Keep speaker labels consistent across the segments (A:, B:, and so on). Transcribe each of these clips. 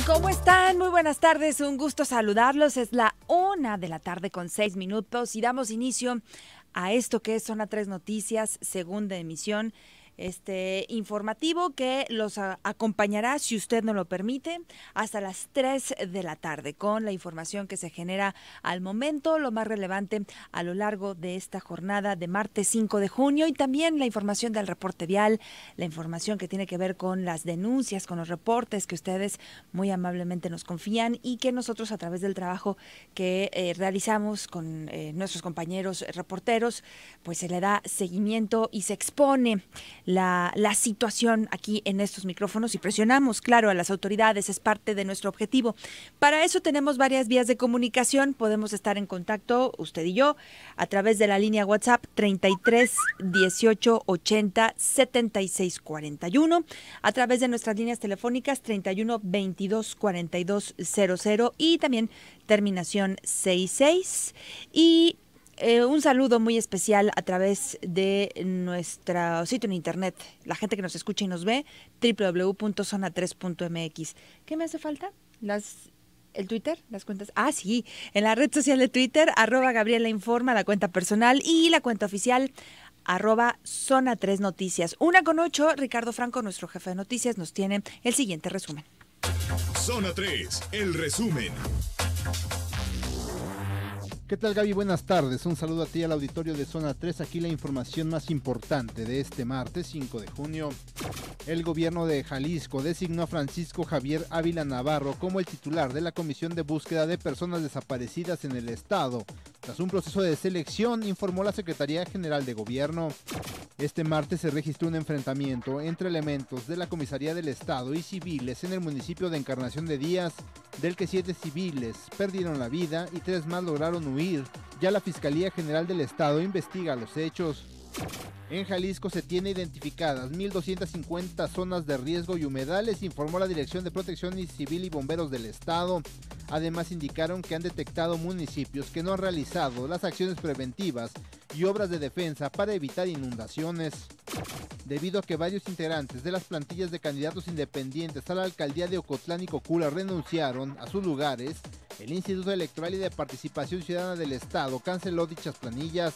A: ¿Cómo están? Muy buenas tardes, un gusto saludarlos. Es la 1:06 y damos inicio a esto que es Zona 3 Noticias, segunda emisión. Este informativo que los acompañará, si usted no lo permite, hasta las 3 de la tarde con la información que se genera al momento, lo más relevante a lo largo de esta jornada de martes 5 de junio y también la información del reporte vial, la información que tiene que ver con las denuncias, con los reportes que ustedes muy amablemente nos confían y que nosotros a través del trabajo que realizamos con nuestros compañeros reporteros, pues se le da seguimiento y se expone la situación aquí en estos micrófonos y presionamos, claro, a las autoridades, es parte de nuestro objetivo. Para eso tenemos varias vías de comunicación, podemos estar en contacto, usted y yo, a través de la línea WhatsApp 33 18 80 76 41, a través de nuestras líneas telefónicas 31 22 42 00 y también terminación 66 y un saludo muy especial a través de nuestro sitio en internet, la gente que nos escucha y nos ve, www.zona3.mx. ¿Qué me hace falta? ¿El Twitter? ¿Las cuentas? Ah, sí, en la red social de Twitter, @Gabriela Informa, la cuenta personal y la cuenta oficial, @Zona 3 Noticias. 1:08, Ricardo Franco, nuestro jefe de noticias, nos tiene el siguiente resumen.
B: Zona 3, el resumen.
C: ¿Qué tal, Gaby? Buenas tardes. Un saludo a ti al auditorio de Zona 3. Aquí la información más importante de este martes 5 de junio. El gobierno de Jalisco designó a Francisco Javier Ávila Navarro como el titular de la Comisión de Búsqueda de Personas Desaparecidas en el estado. Tras un proceso de selección, informó la Secretaría General de Gobierno. Este martes se registró un enfrentamiento entre elementos de la Comisaría del Estado y civiles en el municipio de Encarnación de Díaz, del que 7 civiles perdieron la vida y 3 más lograron huir. Ya la Fiscalía General del Estado investiga los hechos. En Jalisco se tiene identificadas 1,250 zonas de riesgo y humedales, informó la Dirección de Protección Civil y Bomberos del Estado. Además indicaron que han detectado municipios que no han realizado las acciones preventivas y obras de defensa para evitar inundaciones. Debido a que varios integrantes de las plantillas de candidatos independientes a la alcaldía de Ocotlán y Cocula renunciaron a sus lugares, el Instituto Electoral y de Participación Ciudadana del Estado canceló dichas planillas.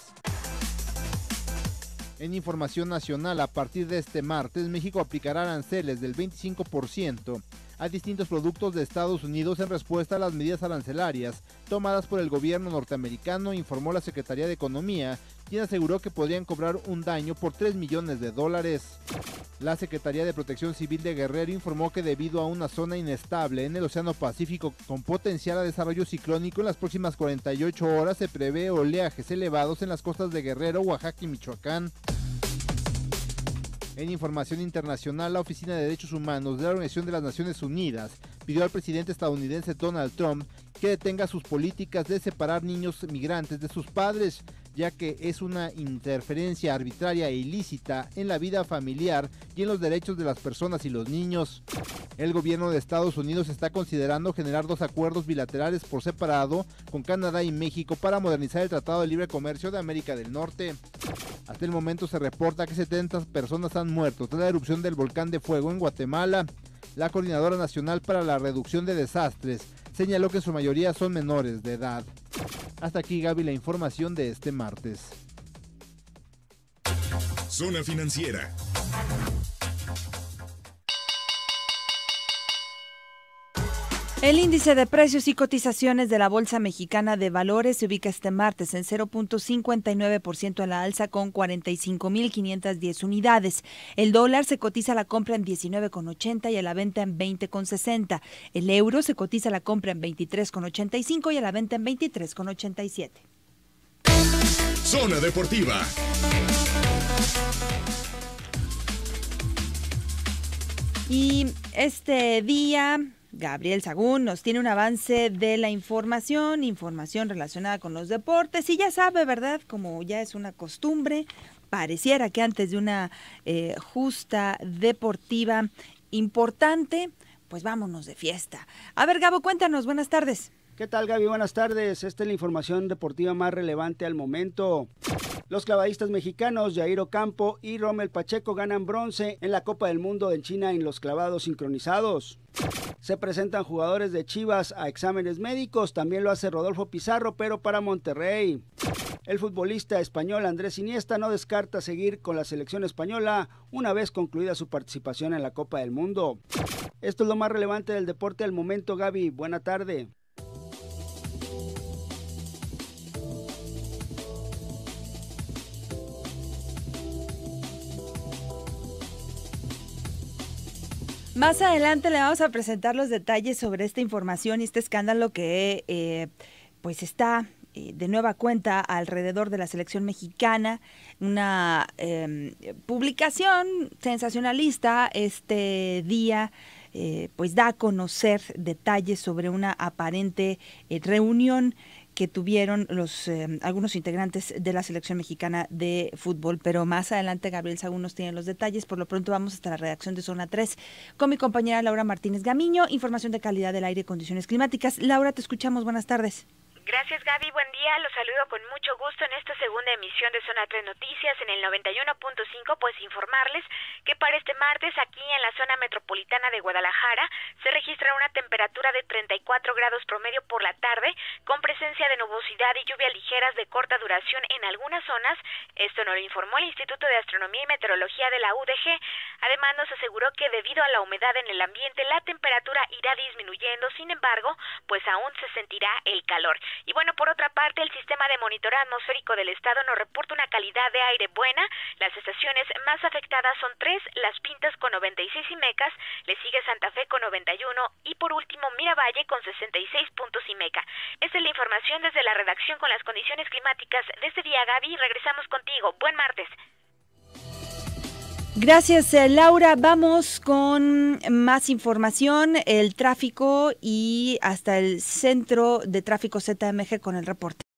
C: En información nacional, a partir de este martes, México aplicará aranceles del 25% a distintos productos de Estados Unidos en respuesta a las medidas arancelarias tomadas por el gobierno norteamericano, informó la Secretaría de Economía, quien aseguró que podrían cobrar un daño por $3 millones. La Secretaría de Protección Civil de Guerrero informó que debido a una zona inestable en el Océano Pacífico con potencial a desarrollo ciclónico, en las próximas 48 horas se prevé oleajes elevados en las costas de Guerrero, Oaxaca y Michoacán. En información internacional, la Oficina de Derechos Humanos de la Organización de las Naciones Unidas pidió al presidente estadounidense Donald Trump que detenga sus políticas de separar niños migrantes de sus padres, ya que es una interferencia arbitraria e ilícita en la vida familiar y en los derechos de las personas y los niños. El gobierno de Estados Unidos está considerando generar 2 acuerdos bilaterales por separado con Canadá y México para modernizar el Tratado de Libre Comercio de América del Norte. Hasta el momento se reporta que 70 personas han muerto tras la erupción del volcán de fuego en Guatemala. La Coordinadora Nacional para la Reducción de Desastres señaló que en su mayoría son menores de edad. Hasta aquí, Gaby, la información de este martes.
B: Zona Financiera.
A: El índice de precios y cotizaciones de la Bolsa Mexicana de Valores se ubica este martes en 0.59% a la alza con 45.510 unidades. El dólar se cotiza a la compra en 19,80 y a la venta en 20,60. El euro se cotiza a la compra en 23,85 y a la venta en 23,87.
B: Zona Deportiva.
A: Y este día Gabriel Sagún nos tiene un avance de la información relacionada con los deportes y ya sabe, ¿verdad? Como ya es una costumbre, pareciera que antes de una justa deportiva importante, pues vámonos de fiesta. A ver, Gabo, cuéntanos, buenas tardes.
D: ¿Qué tal, Gaby? Buenas tardes. Esta es la información deportiva más relevante al momento. Los clavadistas mexicanos Jair Ocampo y Rommel Pacheco ganan bronce en la Copa del Mundo en China en los clavados sincronizados. Se presentan jugadores de Chivas a exámenes médicos, también lo hace Rodolfo Pizarro, pero para Monterrey. El futbolista español Andrés Iniesta no descarta seguir con la selección española una vez concluida su participación en la Copa del Mundo. Esto es lo más relevante del deporte al momento, Gaby. Buena tarde.
A: Más adelante le vamos a presentar los detalles sobre esta información y este escándalo que pues está de nueva cuenta alrededor de la selección mexicana. Una publicación sensacionalista este día pues da a conocer detalles sobre una aparente reunión que tuvieron algunos integrantes de la selección mexicana de fútbol, pero más adelante Gabriel Sagún nos tiene los detalles. Por lo pronto vamos hasta la redacción de Zona 3 con mi compañera Laura Martínez Gamiño, información de calidad del aire y condiciones climáticas. Laura, te escuchamos, buenas tardes.
E: Gracias, Gaby, buen día, los saludo con mucho gusto en esta segunda emisión de Zona 3 Noticias en el 91.5, pues informarles que para este martes aquí en la zona metropolitana de Guadalajara se registra una temperatura de 34 grados promedio por la tarde, con presencia de nubosidad y lluvias ligeras de corta duración en algunas zonas. Esto nos lo informó el Instituto de Astronomía y Meteorología de la UDG. Además nos aseguró que debido a la humedad en el ambiente la temperatura irá disminuyendo, sin embargo, pues aún se sentirá el calor. Y bueno, por otra parte, el sistema de monitoreo atmosférico del estado nos reporta una calidad de aire buena. Las estaciones más afectadas son 3, Las Pintas con 96 y Mecas, le sigue Santa Fe con 91 y por último Miravalle con 66 puntos y Meca. Esta es la información desde la redacción con las condiciones climáticas de este día, Gaby. Regresamos contigo. Buen martes.
A: Gracias, Laura. Vamos con más información, el tráfico y hasta el Centro de Tráfico ZMG con el reporte.